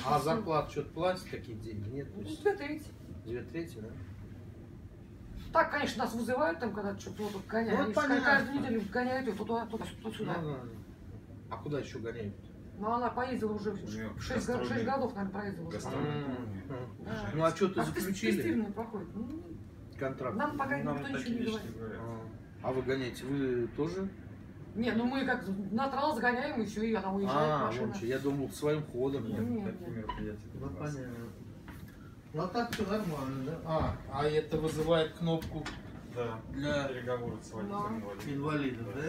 А зарплату что-то платят, такие деньги? Нет? То есть 2/3. 2/3, да? Так, конечно, нас вызывают там, когда что-то гоняют. Ну, Они понятно. каждую неделю гоняют ее туда, сюда. Ну, да. А куда еще гоняют? Но она поездила уже 6 годов, наверное, проездила. Да. Ну, а что-то заключили? Тестирование проходит. Ну, Контракт? нам пока никто ничего не говорит. А вы гоняете? Вы тоже? Не, ну мы как на трасс загоняем, и все, и она уезжает, машина. вон что, я думал, своим ходом. Нет. Ну, понятно. Ну, а так все нормально, да? А это вызывает кнопку Да, для переговоры с водителем. инвалидов, да?